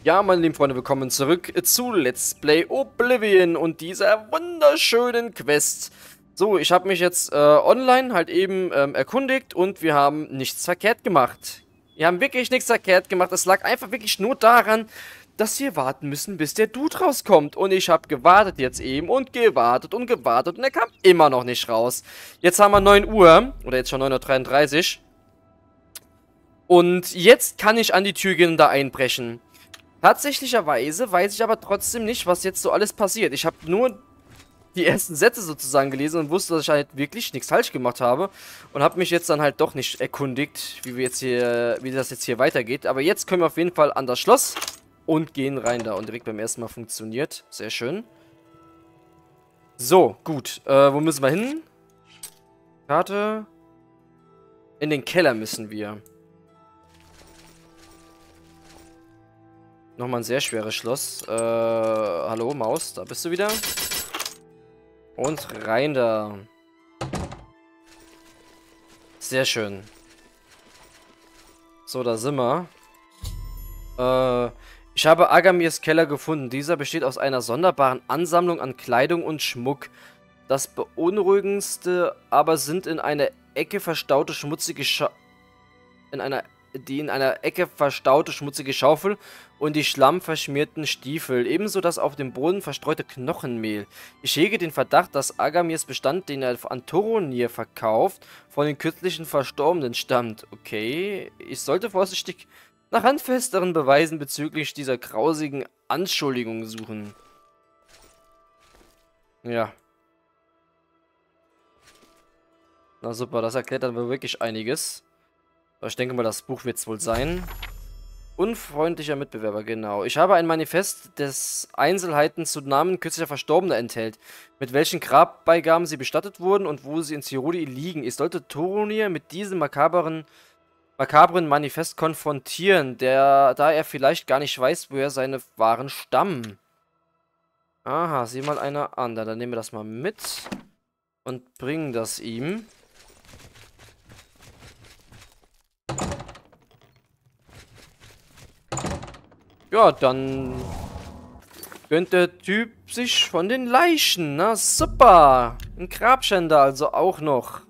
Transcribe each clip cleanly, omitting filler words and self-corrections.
Ja, meine lieben Freunde, willkommen zurück zu Let's Play Oblivion und dieser wunderschönen Quest. So, ich habe mich jetzt online halt eben erkundigt und wir haben nichts verkehrt gemacht. Wir haben wirklich nichts verkehrt gemacht. Es lag einfach wirklich nur daran, dass wir warten müssen, bis der Dude rauskommt. Und ich habe gewartet jetzt eben und gewartet und gewartet und er kam immer noch nicht raus. Jetzt haben wir 9 Uhr, oder jetzt schon 9:33 Uhr. Und jetzt kann ich an die Tür gehen und da einbrechen. Tatsächlicherweise weiß ich aber trotzdem nicht, was jetzt so alles passiert. Ich habe nur die ersten Sätze sozusagen gelesen und wusste, dass ich halt wirklich nichts falsch gemacht habe. Und habe mich jetzt dann halt doch nicht erkundigt, wie das jetzt hier weitergeht. Aber jetzt können wir auf jeden Fall an das Schloss und gehen rein da. Und direkt beim ersten Mal funktioniert. Sehr schön. So, gut. Wo müssen wir hin? Karte. In den Keller müssen wir. Nochmal ein sehr schweres Schloss. Hallo, Maus, da bist du wieder. Und rein da. Sehr schön. So, da sind wir. Ich habe Agamirs Keller gefunden. Dieser besteht aus einer sonderbaren Ansammlung an Kleidung und Schmuck. Das Beunruhigendste aber sind in einer Ecke verstaute schmutzige schmutzige Schaufel und die schlammverschmierten Stiefel, ebenso das auf dem Boden verstreute Knochenmehl. Ich hege den Verdacht, dass Agamirs Bestand, den er an Toronir verkauft, von den kürzlichen Verstorbenen stammt. Okay, ich sollte vorsichtig nach handfesteren Beweisen bezüglich dieser grausigen Anschuldigung suchen. Ja. Na super, das erklärt dann wirklich einiges. Aber ich denke mal, das Buch wird es wohl sein. Unfreundlicher Mitbewerber, genau. Ich habe ein Manifest, das Einzelheiten zu Namen kürzlicher Verstorbener enthält, mit welchen Grabbeigaben sie bestattet wurden und wo sie in Cyrodiil liegen. Ich sollte Toronir mit diesem makabren Manifest konfrontieren, da er vielleicht gar nicht weiß, woher seine Waren stammen. Aha, sieh mal einer an. Dann nehmen wir das mal mit und bringen das ihm. Ja, dann gönnt der Typ sich von den Leichen. Na super. Ein Grabschänder also auch noch.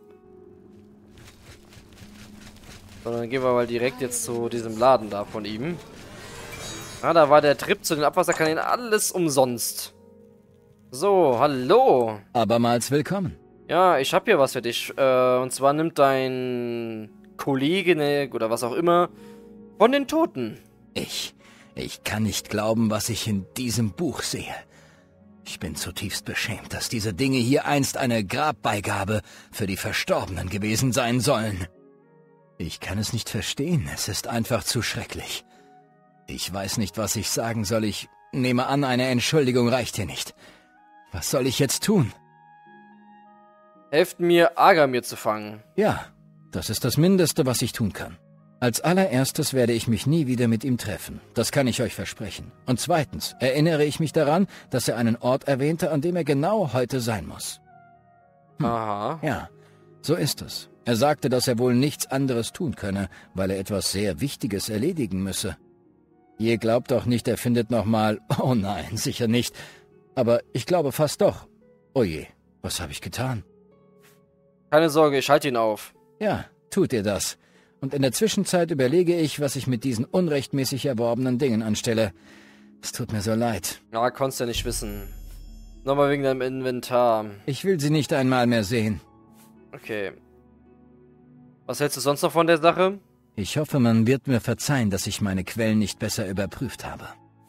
So, dann gehen wir mal direkt jetzt zu diesem Laden da von ihm. Ah, da war der Trip zu den Abwasserkanälen alles umsonst. So, hallo. Abermals willkommen. Ja, ich habe hier was für dich. Und zwar nimmt dein Kollege, oder was auch immer, von den Toten. Ich kann nicht glauben, was ich in diesem Buch sehe. Ich bin zutiefst beschämt, dass diese Dinge hier einst eine Grabbeigabe für die Verstorbenen gewesen sein sollen. Ich kann es nicht verstehen, es ist einfach zu schrecklich. Ich weiß nicht, was ich sagen soll, ich nehme an, eine Entschuldigung reicht hier nicht. Was soll ich jetzt tun? Helft mir, Agamir zu fangen. Ja, das ist das Mindeste, was ich tun kann. Als allererstes werde ich mich nie wieder mit ihm treffen. Das kann ich euch versprechen. Und zweitens erinnere ich mich daran, dass er einen Ort erwähnte, an dem er genau heute sein muss. Aha. Ja, so ist es. Er sagte, dass er wohl nichts anderes tun könne, weil er etwas sehr Wichtiges erledigen müsse. Ihr glaubt doch nicht, er findet nochmal... Oh nein, sicher nicht. Aber ich glaube fast doch. Oh je, was habe ich getan? Keine Sorge, ich halte ihn auf. Ja, tut ihr das. Und in der Zwischenzeit überlege ich, was ich mit diesen unrechtmäßig erworbenen Dingen anstelle. Es tut mir so leid. Ja, konntest ja nicht wissen. Nochmal wegen deinem Inventar. Ich will sie nicht einmal mehr sehen. Okay. Was hältst du sonst noch von der Sache? Ich hoffe, man wird mir verzeihen, dass ich meine Quellen nicht besser überprüft habe.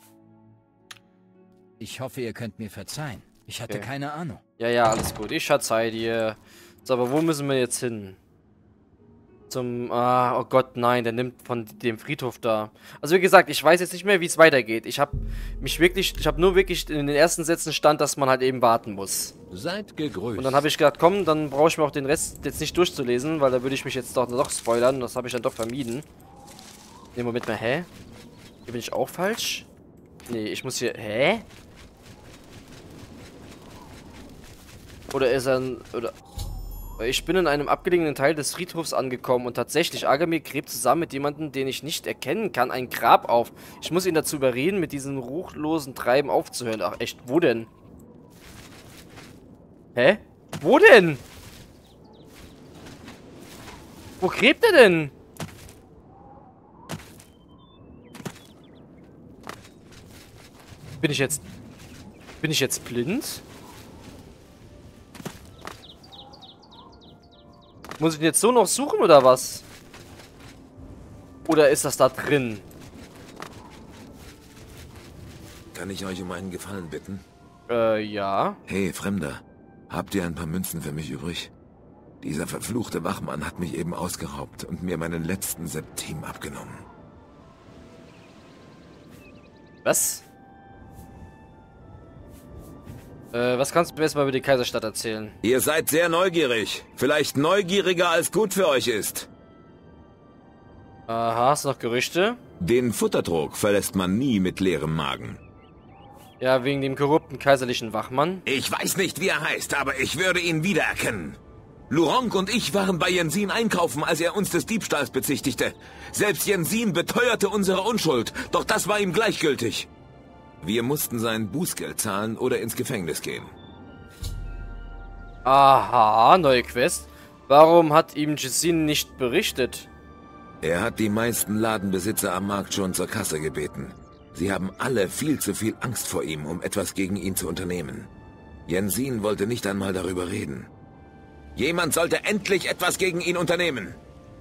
Ich hoffe, ihr könnt mir verzeihen. Ich hatte keine Ahnung. Ja, alles gut. Ich verzeih dir. So, aber wo müssen wir jetzt hin? Oh Gott, nein, der nimmt von dem Friedhof da. Also wie gesagt, ich weiß jetzt nicht mehr, wie es weitergeht. Ich habe nur wirklich in den ersten Sätzen stand, dass man halt eben warten muss. Seid gegrüßt. Und dann habe ich gedacht, komm, dann brauche ich mir auch den Rest jetzt nicht durchzulesen, weil da würde ich mich jetzt doch spoilern. Das habe ich dann doch vermieden. Ne, Moment mal, hä? Hier bin ich auch falsch? Nee, ich muss hier, hä? Oder ist er, oder... Ich bin in einem abgelegenen Teil des Friedhofs angekommen und tatsächlich, Agamir gräbt zusammen mit jemandem, den ich nicht erkennen kann, ein Grab auf. Ich muss ihn dazu überreden, mit diesem ruchlosen Treiben aufzuhören. Ach echt, wo denn? Hä? Wo denn? Wo gräbt er denn? Bin ich jetzt blind? Muss ich ihn jetzt so noch suchen oder was? Oder ist das da drin? Kann ich euch um einen Gefallen bitten? Ja. Hey, Fremder. Habt ihr ein paar Münzen für mich übrig? Dieser verfluchte Wachmann hat mich eben ausgeraubt und mir meinen letzten Septim abgenommen. Was? Was kannst du mir jetzt mal über die Kaiserstadt erzählen? Ihr seid sehr neugierig. Vielleicht neugieriger als gut für euch ist. Aha, hast du noch Gerüchte? Den Futtertrog verlässt man nie mit leerem Magen. Ja, wegen dem korrupten kaiserlichen Wachmann. Ich weiß nicht, wie er heißt, aber ich würde ihn wiedererkennen. Luronk und ich waren bei Jensin einkaufen, als er uns des Diebstahls bezichtigte. Selbst Jensin beteuerte unsere Unschuld, doch das war ihm gleichgültig. Wir mussten sein Bußgeld zahlen oder ins Gefängnis gehen. Aha, neue Quest. Warum hat ihm Jessin nicht berichtet? Er hat die meisten Ladenbesitzer am Markt schon zur Kasse gebeten. Sie haben alle viel zu viel Angst vor ihm, um etwas gegen ihn zu unternehmen. Jensin wollte nicht einmal darüber reden. Jemand sollte endlich etwas gegen ihn unternehmen.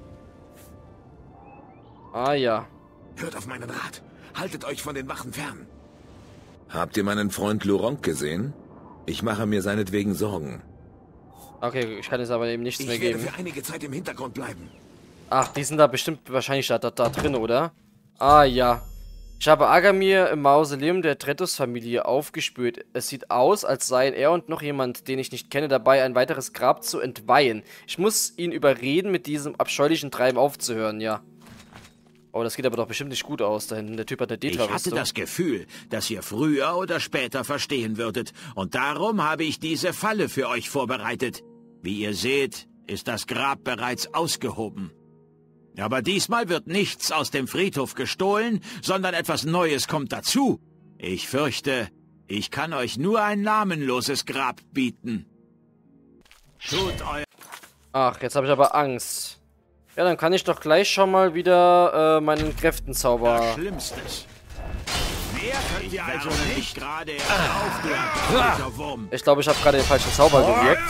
Ah ja. Hört auf meinen Rat. Haltet euch von den Wachen fern. Habt ihr meinen Freund Luronk gesehen? Ich mache mir seinetwegen Sorgen. Okay, ich kann jetzt aber eben nichts mehr Ich werde geben. für einige Zeit im Hintergrund bleiben. Ach, die sind da bestimmt wahrscheinlich da drin, oder? Ah ja. Ich habe Agamir im Mausoleum der Tretus-Familie aufgespürt. Es sieht aus, als seien er und noch jemand, den ich nicht kenne, dabei, ein weiteres Grab zu entweihen. Ich muss ihn überreden, mit diesem abscheulichen Treiben aufzuhören, ja. Oh, das geht aber doch bestimmt nicht gut aus da hinten. Der Typ hat eine Ich Detra-Rüstung. hatte das Gefühl, dass ihr früher oder später verstehen würdet. Und darum habe ich diese Falle für euch vorbereitet. Wie ihr seht, ist das Grab bereits ausgehoben. Aber diesmal wird nichts aus dem Friedhof gestohlen, sondern etwas Neues kommt dazu. Ich fürchte, ich kann euch nur ein namenloses Grab bieten. Tut euer... Ach, jetzt habe ich aber Angst. Ja, dann kann ich doch gleich schon mal wieder meinen Kräftenzauber... Schlimmstes. Mehr könnt ihr also nicht gerade aufgehört, Wurm. Ich glaube, ich habe gerade den falschen Zauber gewirkt.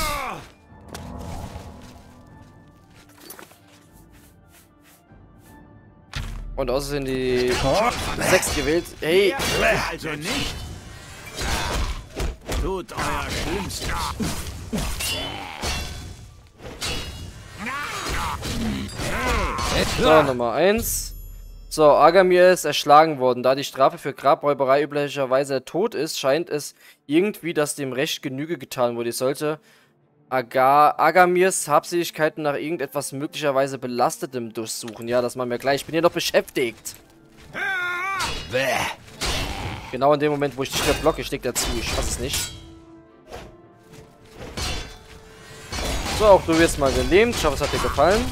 Und außerdem die 6 gewählt. Hey! Also nicht. Tut euer Schlimmstes. So, Nummer 1. So, Agamir ist erschlagen worden. Da die Strafe für Grabräuberei üblicherweise der Tod ist, scheint es irgendwie, dass dem Recht Genüge getan wurde. Ich sollte Agamirs Habseligkeiten nach irgendetwas möglicherweise Belastetem durchsuchen. Ja, das machen wir gleich. Ich bin hier noch beschäftigt. Genau in dem Moment, wo ich dich blocke, steckt er zu. Ich fasse es nicht. So, auch du wirst mal gelähmt. Ich hoffe, es hat dir gefallen.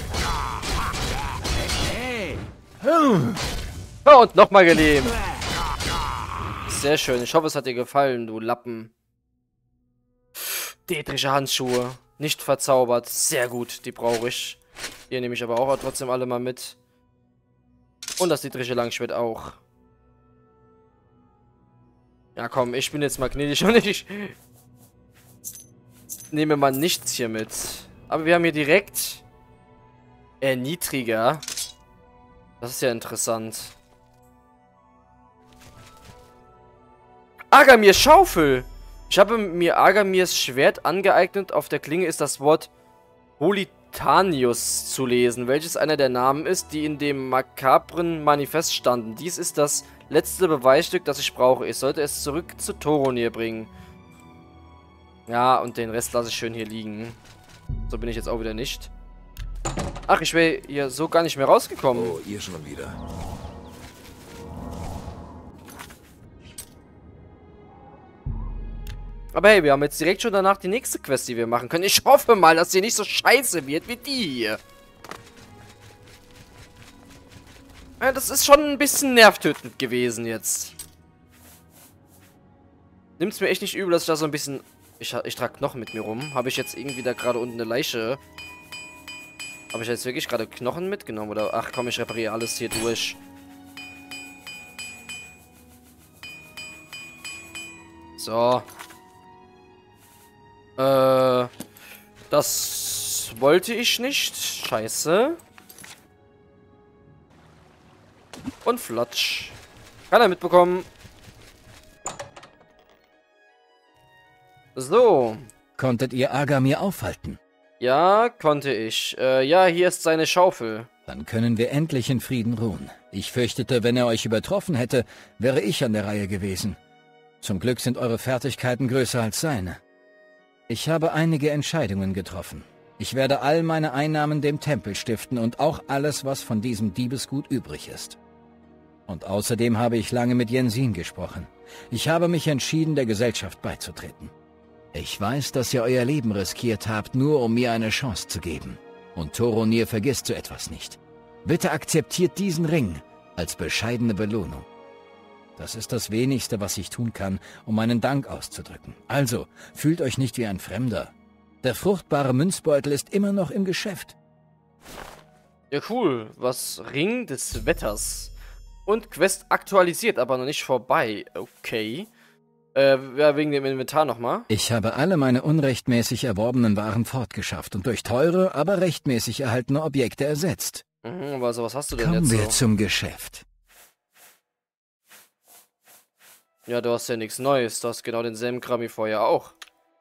Ja, und nochmal gelähmt. Sehr schön. Ich hoffe, es hat dir gefallen, du Lappen. Detrische Handschuhe. Nicht verzaubert. Sehr gut. Die brauche ich. Hier nehme ich aber auch trotzdem alle mal mit. Und das Detrische Langschwert auch. Ja, komm. Ich bin jetzt mal gnädig und ich nehme mal nichts hier mit. Aber wir haben hier direkt Erniedriger. Das ist ja interessant. Agamirs Schaufel. Ich habe mir Agamirs Schwert angeeignet. Auf der Klinge ist das Wort Holitanius zu lesen, welches einer der Namen ist, die in dem makabren Manifest standen. Dies ist das letzte Beweisstück, das ich brauche. Ich sollte es zurück zu Toronir bringen. Ja, und den Rest lasse ich schön hier liegen. So bin ich jetzt auch wieder nicht. Ach, ich wäre hier so gar nicht mehr rausgekommen. Oh, ihr schon wieder. Aber hey, wir haben jetzt direkt schon danach die nächste Quest, die wir machen können. Ich hoffe mal, dass die nicht so scheiße wird wie die hier. Ja, das ist schon ein bisschen nervtötend gewesen jetzt. Nimmt's mir echt nicht übel, dass ich da so ein bisschen... Ich trage Knochen mit mir rum. Habe ich jetzt irgendwie da gerade unten eine Leiche? Habe ich jetzt wirklich gerade Knochen mitgenommen? Oder, ach komm, ich repariere alles hier durch. So. Das wollte ich nicht. Scheiße. Und Flatsch. Kann er mitbekommen. So. Konntet ihr Agamir aufhalten? Ja, konnte ich. Ja, hier ist seine Schaufel. Dann können wir endlich in Frieden ruhen. Ich fürchtete, wenn er euch übertroffen hätte, wäre ich an der Reihe gewesen. Zum Glück sind eure Fertigkeiten größer als seine. Ich habe einige Entscheidungen getroffen. Ich werde all meine Einnahmen dem Tempel stiften und auch alles, was von diesem Diebesgut übrig ist. Und außerdem habe ich lange mit Jensin gesprochen. Ich habe mich entschieden, der Gesellschaft beizutreten. Ich weiß, dass ihr euer Leben riskiert habt, nur um mir eine Chance zu geben. Und Toronir vergisst so etwas nicht. Bitte akzeptiert diesen Ring als bescheidene Belohnung. Das ist das Wenigste, was ich tun kann, um meinen Dank auszudrücken. Also, fühlt euch nicht wie ein Fremder. Der fruchtbare Münzbeutel ist immer noch im Geschäft. Ja, cool. Was? Ring des Wetters. Und Quest aktualisiert, aber noch nicht vorbei. Okay. Ja, wegen dem Inventar nochmal. Ich habe alle meine unrechtmäßig erworbenen Waren fortgeschafft und durch teure, aber rechtmäßig erhaltene Objekte ersetzt. Mhm, also was hast du denn Kommen jetzt wir so? zum Geschäft. Ja, du hast ja nichts Neues. Du hast genau denselben Kram wie vorher auch.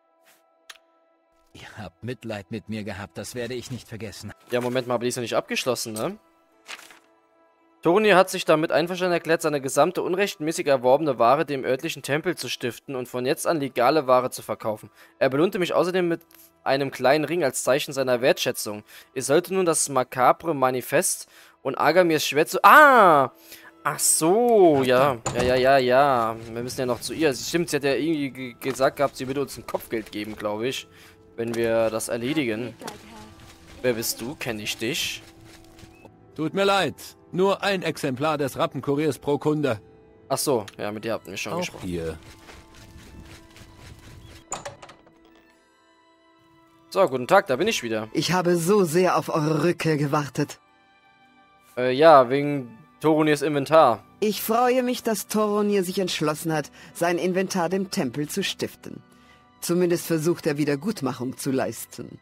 Ihr habt Mitleid mit mir gehabt, das werde ich nicht vergessen. Ja, Moment mal, aber die ist noch nicht abgeschlossen, ne? Toronir hat sich damit einverstanden erklärt, seine gesamte unrechtmäßig erworbene Ware dem örtlichen Tempel zu stiften und von jetzt an legale Ware zu verkaufen. Er belohnte mich außerdem mit einem kleinen Ring als Zeichen seiner Wertschätzung. Ich sollte nun das makabre Manifest und Agamirs Schwert zu... Ah! Ach so, ja. Ja. Wir müssen ja noch zu ihr. Stimmt, sie hat ja irgendwie gesagt gehabt, sie würde uns ein Kopfgeld geben, glaube ich, wenn wir das erledigen. Wer bist du? Kenne ich dich? Tut mir leid. Nur ein Exemplar des Rappenkuriers pro Kunde. Ach so, ja, mit dir hatten wir schon Auch gesprochen. hier. So, guten Tag, da bin ich wieder. Ich habe so sehr auf eure Rückkehr gewartet. Ja, wegen Toronirs Inventar. Ich freue mich, dass Toronir sich entschlossen hat, sein Inventar dem Tempel zu stiften. Zumindest versucht er Wiedergutmachung zu leisten.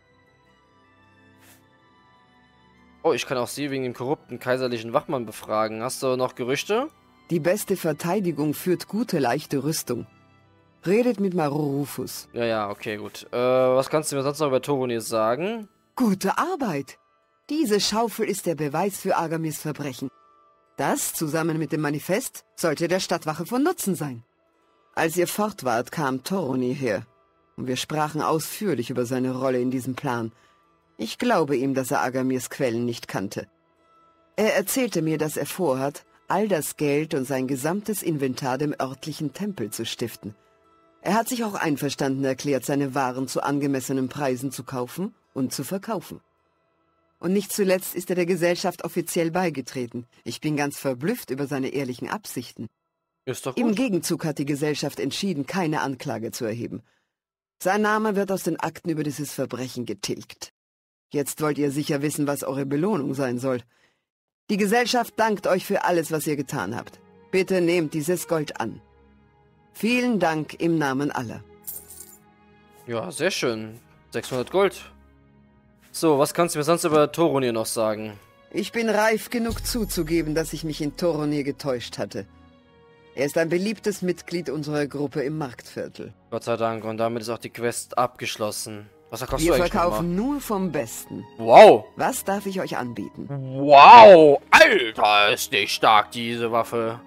Oh, ich kann auch sie wegen dem korrupten kaiserlichen Wachmann befragen. Hast du noch Gerüchte? Die beste Verteidigung führt gute, leichte Rüstung. Redet mit Marurufus. Ja, okay, gut. Was kannst du mir sonst noch über Toronir sagen? Gute Arbeit! Diese Schaufel ist der Beweis für Agamirs Verbrechen. Das, zusammen mit dem Manifest, sollte der Stadtwache von Nutzen sein. Als ihr fort wart, kam Toronir her. Und wir sprachen ausführlich über seine Rolle in diesem Plan. Ich glaube ihm, dass er Agamirs Quellen nicht kannte. Er erzählte mir, dass er vorhat, all das Geld und sein gesamtes Inventar dem örtlichen Tempel zu stiften. Er hat sich auch einverstanden erklärt, seine Waren zu angemessenen Preisen zu kaufen und zu verkaufen. Und nicht zuletzt ist er der Gesellschaft offiziell beigetreten. Ich bin ganz verblüfft über seine ehrlichen Absichten. Ist doch Im gut. Gegenzug hat die Gesellschaft entschieden, keine Anklage zu erheben. Sein Name wird aus den Akten über dieses Verbrechen getilgt. Jetzt wollt ihr sicher wissen, was eure Belohnung sein soll. Die Gesellschaft dankt euch für alles, was ihr getan habt. Bitte nehmt dieses Gold an. Vielen Dank im Namen aller. Ja, sehr schön. 600 Gold. So, was kannst du mir sonst über Toronir noch sagen? Ich bin reif genug zuzugeben, dass ich mich in Toronir getäuscht hatte. Er ist ein beliebtes Mitglied unserer Gruppe im Marktviertel. Gott sei Dank, und damit ist auch die Quest abgeschlossen. Was verkaufst Wir du eigentlich verkaufen nur vom Besten. nochmal? Wow! Was darf ich euch anbieten? Wow! Alter, ist die stark, diese Waffe.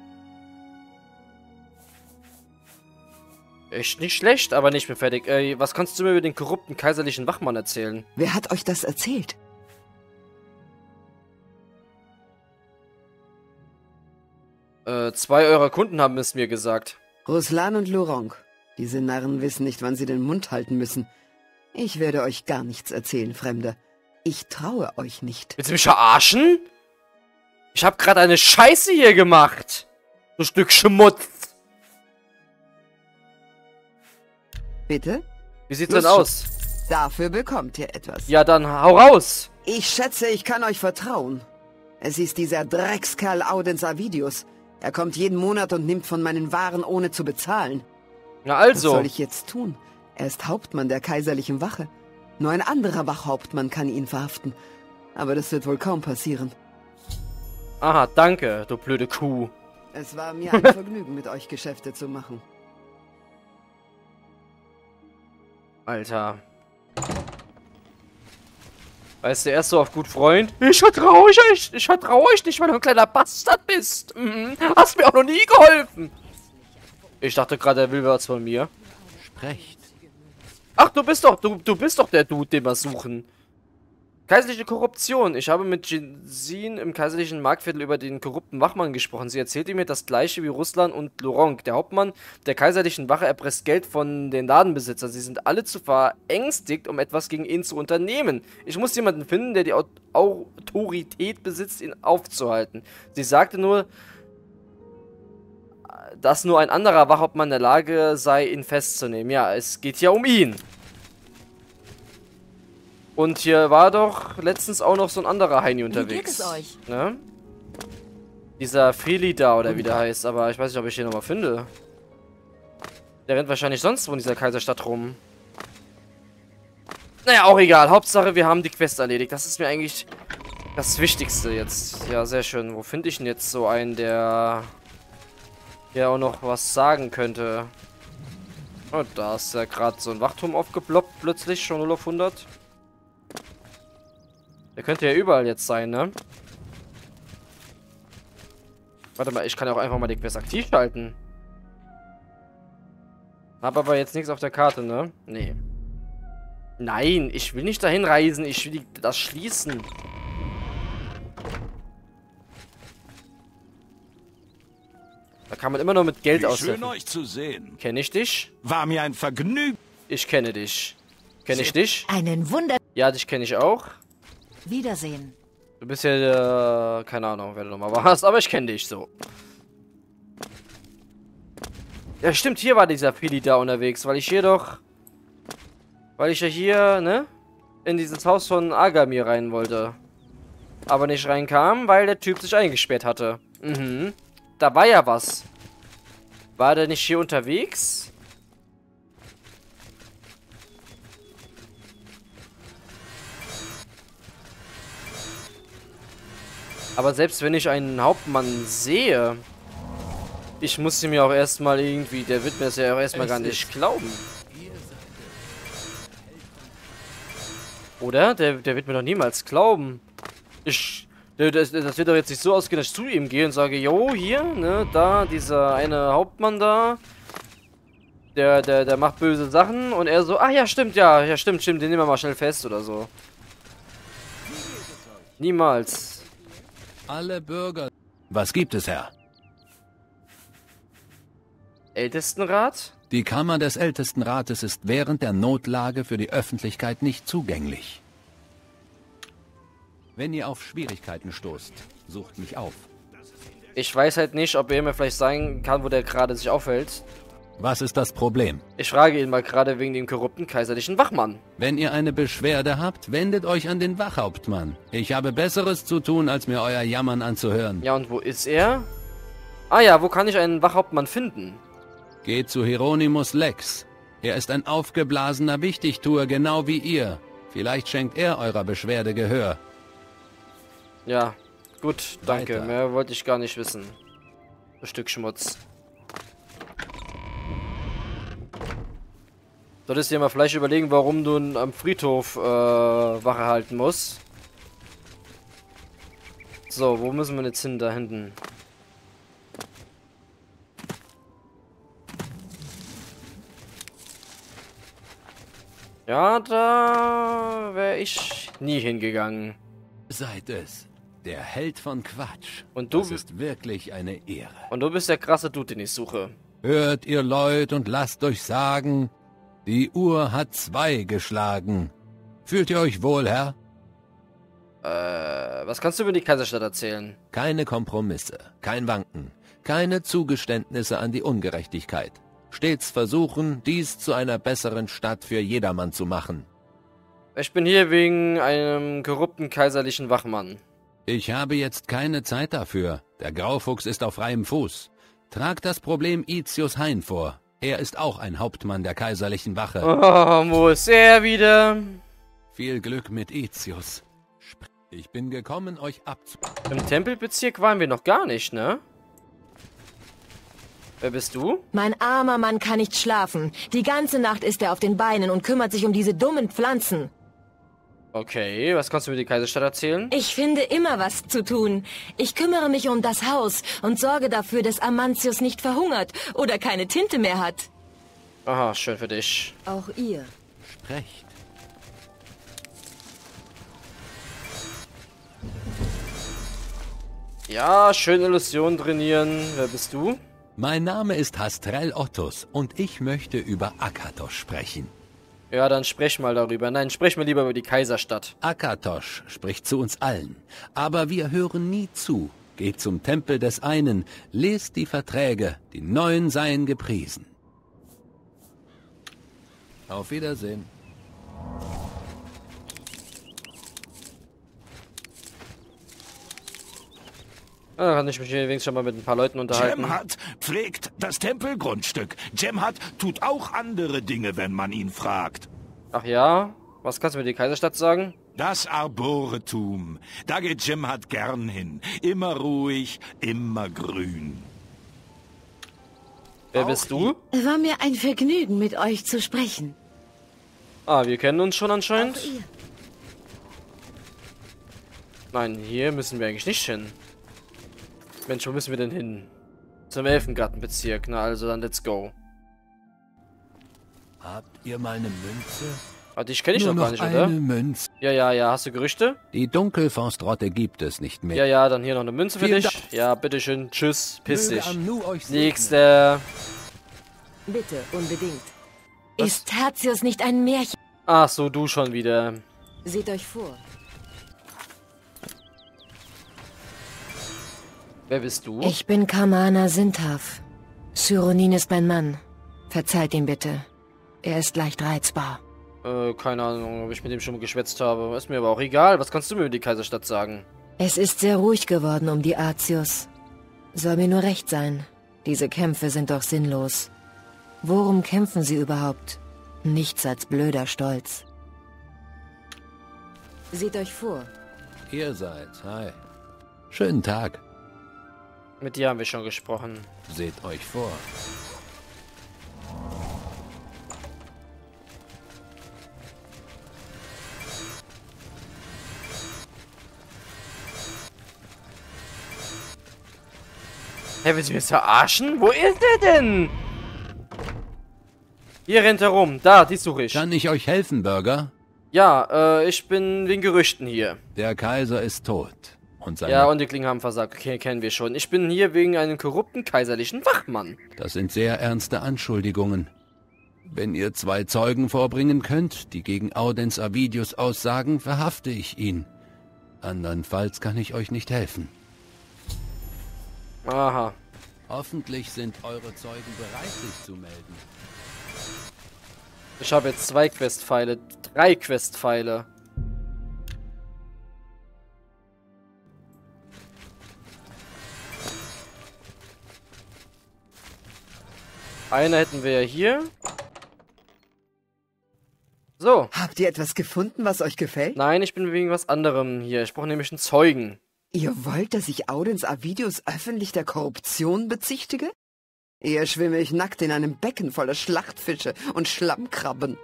Echt nicht schlecht, aber nicht mehr fertig. Was kannst du mir über den korrupten kaiserlichen Wachmann erzählen? Wer hat euch das erzählt? Zwei eurer Kunden haben es mir gesagt. Ruslan und Laurent. Diese Narren wissen nicht, wann sie den Mund halten müssen. Ich werde euch gar nichts erzählen, Fremder. Ich traue euch nicht. Willst du mich verarschen? Ich habe gerade eine Scheiße hier gemacht. Du Stück Schmutz. Bitte? Wie sieht's denn aus? Dafür bekommt ihr etwas. Ja, dann hau raus. Ich schätze, ich kann euch vertrauen. Es ist dieser Dreckskerl Audens Avidius. Er kommt jeden Monat und nimmt von meinen Waren, ohne zu bezahlen. Na Was also. soll ich jetzt tun? Er ist Hauptmann der kaiserlichen Wache. Nur ein anderer Wachhauptmann kann ihn verhaften. Aber das wird wohl kaum passieren. Aha, danke, du blöde Kuh. Es war mir ein Vergnügen, mit euch Geschäfte zu machen. Alter. Weißt du, erst so auf gut Freund. Ich vertraue euch nicht, weil du ein kleiner Bastard bist. Hast mir auch noch nie geholfen. Ich dachte gerade, er will was von mir. Sprecht. Ach, du bist doch der Dude, den wir suchen. Kaiserliche Korruption. Ich habe mit Jensine im kaiserlichen Marktviertel über den korrupten Wachmann gesprochen. Sie erzählte mir das gleiche wie Ruslan und Luronk. Der Hauptmann der kaiserlichen Wache erpresst Geld von den Ladenbesitzern. Sie sind alle zu verängstigt, um etwas gegen ihn zu unternehmen. Ich muss jemanden finden, der die Autorität besitzt, ihn aufzuhalten. Sie sagte nur, dass nur ein anderer Wachhauptmann in der Lage sei, ihn festzunehmen. Ja, es geht ja um ihn. Und hier war doch letztens auch noch so ein anderer Heini unterwegs. Wie geht es euch? Ne? Dieser Felida oder wie der heißt, aber ich weiß nicht, ob ich den nochmal finde. Der rennt wahrscheinlich sonst wo in dieser Kaiserstadt rum. Naja, auch egal. Hauptsache, wir haben die Quest erledigt. Das ist mir eigentlich das Wichtigste jetzt. Ja, sehr schön. Wo finde ich denn jetzt so einen, der auch noch was sagen könnte? Oh, da ist ja gerade so ein Wachturm aufgeploppt, plötzlich, schon 0 auf 100. Der könnte ja überall jetzt sein, ne? Warte mal, ich kann ja auch einfach mal die Quest aktiv schalten. Hab aber jetzt nichts auf der Karte, ne? Nee. Nein, ich will nicht dahin reisen. Ich will das schließen. Da kann man immer noch mit Geld aushelfen. Schön euch zu sehen. Kenne ich dich? War mir ein Vergnügen. Ich kenne dich. Kenne ich dich? Einen Wunder... Ja, dich kenne ich auch. Wiedersehen. Du bist ja der... keine Ahnung, wer du nochmal warst, aber ich kenne dich so. Ja, stimmt, hier war dieser Pili da unterwegs, weil ich hier doch... weil ich ja hier, ne? In dieses Haus von Agamir rein wollte. Aber nicht reinkam, weil der Typ sich eingesperrt hatte. Mhm. Da war ja was. War der nicht hier unterwegs? Aber selbst wenn ich einen Hauptmann sehe, ich muss ihm ja auch erstmal irgendwie, der wird mir das ja auch erstmal gar nicht glauben. Oder? Der wird mir doch niemals glauben. Das wird doch jetzt nicht so ausgehen, dass ich zu ihm gehe und sage, jo, hier, ne, da, dieser eine Hauptmann da, der macht böse Sachen und er so, ach ja, stimmt, stimmt, den nehmen wir mal schnell fest oder so. Niemals. Alle Bürger... Was gibt es, Herr? Ältestenrat? Die Kammer des Ältestenrates ist während der Notlage für die Öffentlichkeit nicht zugänglich. Wenn ihr auf Schwierigkeiten stoßt, sucht mich auf. Ich weiß halt nicht, ob er mir vielleicht sagen kann, wo der gerade sich aufhält. Was ist das Problem? Ich frage ihn mal gerade wegen dem korrupten kaiserlichen Wachmann. Wenn ihr eine Beschwerde habt, wendet euch an den Wachhauptmann. Ich habe Besseres zu tun, als mir euer Jammern anzuhören. Ja, und wo ist er? Ah ja, wo kann ich einen Wachhauptmann finden? Geht zu Hieronymus Lex. Er ist ein aufgeblasener Wichtigtuer, genau wie ihr. Vielleicht schenkt er eurer Beschwerde Gehör. Ja, gut, danke. Weiter. Mehr wollte ich gar nicht wissen. Ein Stück Schmutz. Solltest dir mal vielleicht überlegen, warum du am Friedhof Wache halten musst. So, wo müssen wir jetzt hin? Da hinten. Ja, da wäre ich nie hingegangen. Seid es. Der Held von Quatsch. Und du Das ist wirklich eine Ehre. Und du bist der krasse Dude, den ich suche. Hört, ihr Leut, und lasst euch sagen, die Uhr hat 2 geschlagen. Fühlt ihr euch wohl, Herr? Was kannst du über die Kaiserstadt erzählen? Keine Kompromisse, kein Wanken, keine Zugeständnisse an die Ungerechtigkeit. Stets versuchen, dies zu einer besseren Stadt für jedermann zu machen. Ich bin hier wegen einem korrupten kaiserlichen Wachmann. Ich habe jetzt keine Zeit dafür. Der Graufuchs ist auf freiem Fuß. Tragt das Problem Itius Hain vor. Er ist auch ein Hauptmann der kaiserlichen Wache. Oh, wo ist er wieder? Viel Glück mit Itius. Ich bin gekommen, euch Im Tempelbezirk waren wir noch gar nicht, ne? Wer bist du? Mein armer Mann kann nicht schlafen. Die ganze Nacht ist er auf den Beinen und kümmert sich um diese dummen Pflanzen. Okay, was kannst du über die Kaiserstadt erzählen? Ich finde immer was zu tun. Ich kümmere mich um das Haus und sorge dafür, dass Amantius nicht verhungert oder keine Tinte mehr hat. Aha, schön für dich. Auch ihr. sprecht. Ja, schön Illusion trainieren. Wer bist du? Mein Name ist Hastrel Ottus und ich möchte über Akatosh sprechen. Ja, dann sprech mal darüber. Nein, sprech mal lieber über die Kaiserstadt. Akatosh spricht zu uns allen, aber wir hören nie zu. Geht zum Tempel des einen, lest die Verträge, die Neuen seien gepriesen. Auf Wiedersehen. Da kann ich mich hier wenigstens schon mal mit ein paar Leuten unterhalten. Jemhat pflegt das Tempelgrundstück. Jemhat tut auch andere Dinge, wenn man ihn fragt. Ach ja? Was kannst du mir die Kaiserstadt sagen? Das Arboretum. Da geht Jemhat gern hin. Immer ruhig, immer grün. Wer bist du? War mir ein Vergnügen, mit euch zu sprechen. Ah, wir kennen uns schon anscheinend. Auch ihr. Nein, hier müssen wir eigentlich nicht hin. Mensch, wo müssen wir denn hin? Zum Elfengartenbezirk. Na also, dann let's go. Habt ihr mal eine Münze? Aber dich kenne ich Nur noch gar noch nicht, oder? eine Münze. Ja. Hast du Gerüchte? Die Dunkelfaustrotte gibt es nicht mehr. Ja, dann hier noch eine Münze für Vielen dich. Dank. Ja, bitteschön. Tschüss. Piss Möge dich. Anu euch segnen. Nächster. Bitte, unbedingt. Was? Ist Tertius nicht ein Märchen? Ach so, du schon wieder. Seht euch vor. Wer bist du? Ich bin Kamana Sintaf. Syronin ist mein Mann. Verzeiht ihm bitte. Er ist leicht reizbar. Keine Ahnung, ob ich mit dem schon mal geschwätzt habe. Ist mir aber auch egal. Was kannst du mir über die Kaiserstadt sagen? Es ist sehr ruhig geworden um die Atius. Soll mir nur recht sein. Diese Kämpfe sind doch sinnlos. Worum kämpfen sie überhaupt? Nichts als blöder Stolz. Seht euch vor. Ihr seid. Hi. Schönen Tag. Mit dir haben wir schon gesprochen. Seht euch vor. Hä, willst du mich verarschen? Wo ist der denn? Hier rennt er rum. Da, die suche ich. Kann ich euch helfen, Bürger? Ja, ich bin wegen Gerüchten hier. Der Kaiser ist tot. Und seine... Ja, und die Klingen haben versagt. Okay, kennen wir schon. Ich bin hier wegen einem korrupten kaiserlichen Wachmann. Das sind sehr ernste Anschuldigungen. Wenn ihr 2 Zeugen vorbringen könnt, die gegen Audenz Avidius aussagen, verhafte ich ihn. Andernfalls kann ich euch nicht helfen. Aha. Hoffentlich sind eure Zeugen bereit, sich zu melden. Ich habe jetzt 2 Questpfeile. 3 Questpfeile. Eine hätten wir ja hier. So. Habt ihr etwas gefunden, was euch gefällt? Nein, ich bin wegen was anderem hier. Ich brauche nämlich einen Zeugen. Ihr wollt, dass ich Audenz Avidius öffentlich der Korruption bezichtige? Eher schwimme ich nackt in einem Becken voller Schlachtfische und Schlammkrabben.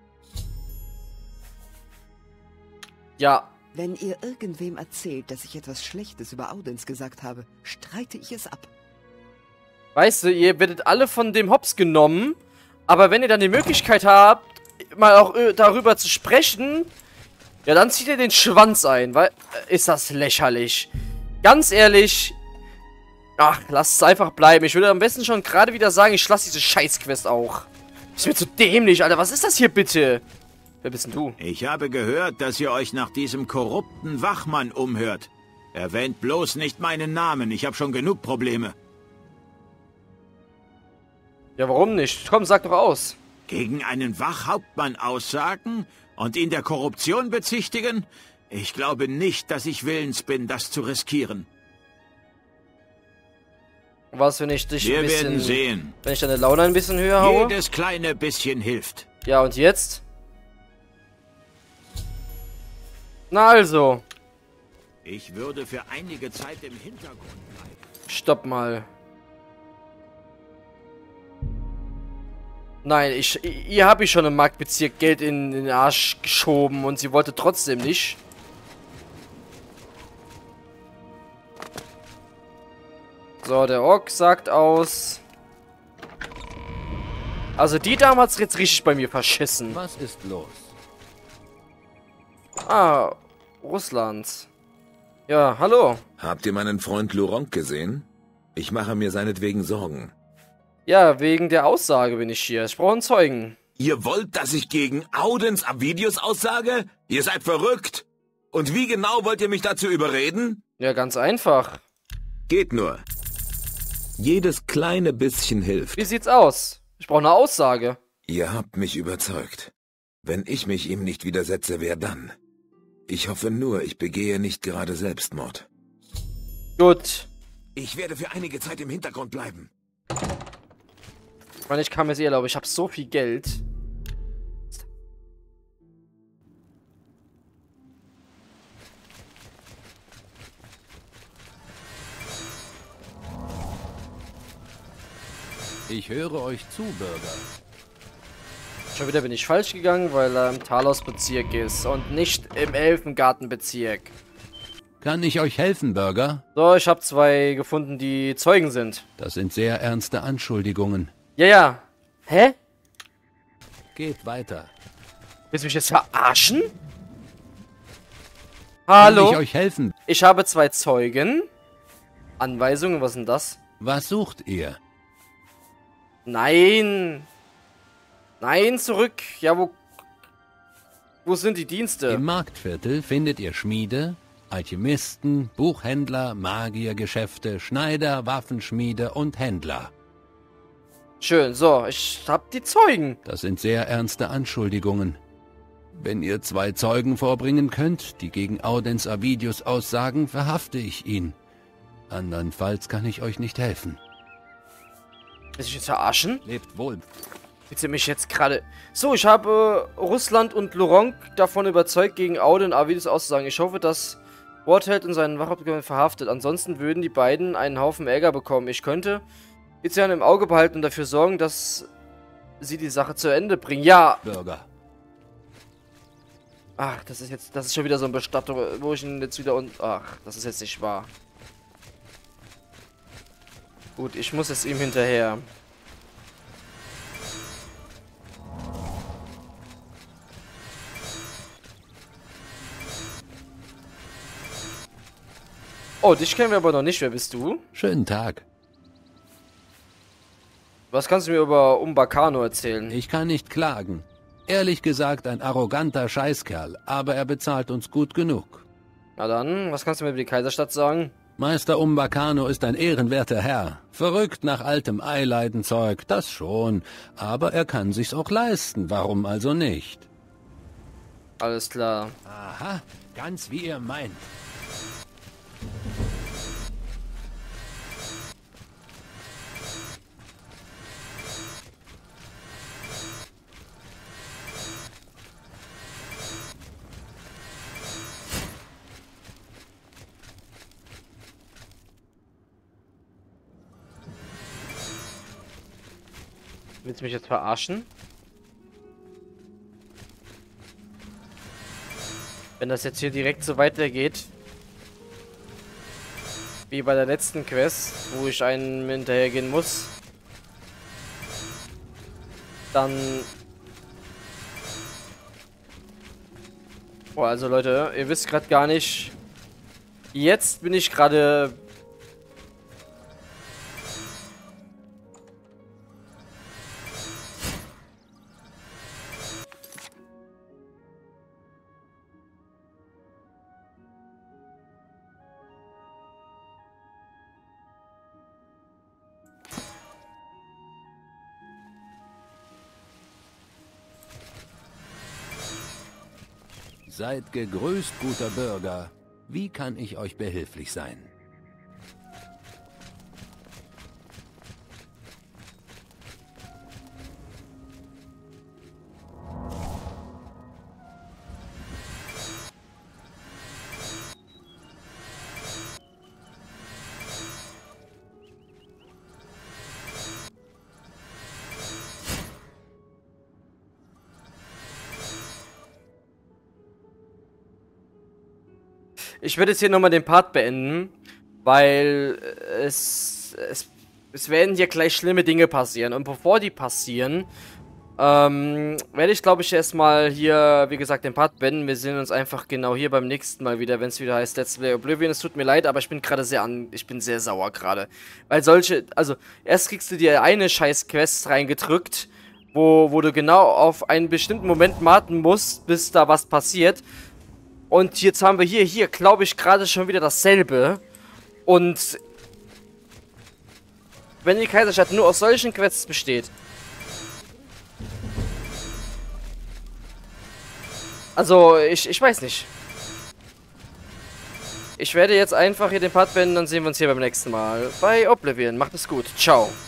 Ja, Wenn ihr irgendwem erzählt, dass ich etwas Schlechtes über Audenz gesagt habe, streite ich es ab. weißt du, ihr werdet alle von dem Hops genommen. Aber wenn ihr dann die Möglichkeit habt, mal auch darüber zu sprechen, ja, dann zieht ihr den Schwanz ein, weil ist das lächerlich. Ganz ehrlich, Ach, lass es einfach bleiben. Ich würde am besten schon gerade wieder sagen, ich lasse diese Scheißquest auch. Das wird zu dämlich, Alter. Was ist das hier bitte? Wer bist denn du? Ich habe gehört, dass ihr euch nach diesem korrupten Wachmann umhört. Erwähnt bloß nicht meinen Namen. Ich habe schon genug Probleme. Ja, warum nicht? Komm, sag doch aus. Gegen einen Wachhauptmann aussagen und ihn der Korruption bezichtigen? Ich glaube nicht, dass ich willens bin, das zu riskieren. Was, wenn ich dich Wir ein bisschen... werden sehen. Wenn ich deine Laune ein bisschen höher haue? Jedes kleine bisschen hilft. Ja, und jetzt? Na also. Ich würde für einige Zeit im Hintergrund bleiben. Stopp mal. Nein, ihr habt ich schon im Marktbezirk Geld in den Arsch geschoben und sie wollte trotzdem nicht. So, der Ork sagt aus. Also die damals jetzt richtig bei mir verschissen. Was ist los? Ah, Russland. Ja, hallo. Habt ihr meinen Freund Luronk gesehen? Ich mache mir seinetwegen Sorgen. Ja, wegen der Aussage bin ich hier. Ich brauche einen Zeugen. Ihr wollt, dass ich gegen Audens Avidius aussage? Ihr seid verrückt. Und wie genau wollt ihr mich dazu überreden? Ja, ganz einfach. Geht nur. Jedes kleine bisschen hilft. Wie sieht's aus? Ich brauche eine Aussage. Ihr habt mich überzeugt. Wenn ich mich ihm nicht widersetze, wer dann? Ich hoffe nur, ich begehe nicht gerade Selbstmord. Gut. Ich werde für einige Zeit im Hintergrund bleiben. Ich meine, ich kann mir das erlauben. Ich habe so viel Geld. Ich höre euch zu, Bürger. Schon wieder bin ich falsch gegangen, weil er im Talos-Bezirk ist und nicht im Elfengarten-Bezirk. Kann ich euch helfen, Bürger? So, ich habe 2 gefunden, die Zeugen sind. Das sind sehr ernste Anschuldigungen. Ja, ja. Hä? Geht weiter. Willst du mich jetzt verarschen? Kann Hallo? ich euch helfen? Ich habe 2 Zeugen. Anweisungen, was sind das? Was sucht ihr? Nein. Nein, zurück. Ja, wo sind die Dienste? Im Marktviertel findet ihr Schmiede, Alchemisten, Buchhändler, Magiergeschäfte, Schneider, Waffenschmiede und Händler. Schön, so, ich hab die Zeugen. Das sind sehr ernste Anschuldigungen. Wenn ihr 2 Zeugen vorbringen könnt, die gegen Audens Avidius aussagen, verhafte ich ihn. Andernfalls kann ich euch nicht helfen. Willst du mich jetzt verarschen? Lebt wohl. Willst du mich jetzt gerade... So, ich habe Russland und Luronk davon überzeugt, gegen Auden Avidius auszusagen. Ich hoffe, dass Wortheld und seinen Wachhauptmann verhaftet. Ansonsten würden die beiden einen Haufen Ärger bekommen. Ich könnte Tizian im Auge behalten und dafür sorgen, dass sie die Sache zu Ende bringen. Ja. Bürger. Ach, das ist schon wieder so ein Bestatter, wo ich ihn jetzt wieder ach, das ist jetzt nicht wahr. Gut, ich muss jetzt ihm hinterher. Oh, dich kennen wir aber noch nicht. Wer bist du? Schönen Tag. Was kannst du mir über Umbakano erzählen? Ich kann nicht klagen. Ehrlich gesagt ein arroganter Scheißkerl, aber er bezahlt uns gut genug. Na dann, was kannst du mir über die Kaiserstadt sagen? Meister Umbakano ist ein ehrenwerter Herr. Verrückt nach altem Eileidenzeug, das schon. Aber er kann sich's auch leisten, warum also nicht? Alles klar. Aha, ganz wie ihr meint. Willst du mich jetzt verarschen? Wenn das jetzt hier direkt so weitergeht, wie bei der letzten Quest, wo ich einen hinterhergehen muss, dann... Boah, also Leute, ihr wisst gerade gar nicht... Jetzt bin ich gerade Seid gegrüßt, guter Bürger. Wie kann ich euch behilflich sein? Ich werde jetzt hier nochmal den Part beenden, weil es werden hier gleich schlimme Dinge passieren. Und bevor die passieren, werde ich, glaube ich, erstmal hier, wie gesagt, den Part beenden. Wir sehen uns einfach genau hier beim nächsten Mal wieder, wenn es wieder heißt Let's Play Oblivion. Es tut mir leid, aber ich bin gerade ich bin sehr sauer gerade. Weil erst kriegst du dir eine scheiß Quest reingedrückt, wo du genau auf einen bestimmten Moment warten musst, bis da was passiert. Und jetzt haben wir hier, glaube ich, gerade schon wieder dasselbe. Und wenn die Kaiserstadt nur aus solchen Quests besteht. Also, ich weiß nicht. Ich werde jetzt einfach hier den Part beenden, dann sehen wir uns hier beim nächsten Mal bei Oblivion. Macht es gut. Ciao.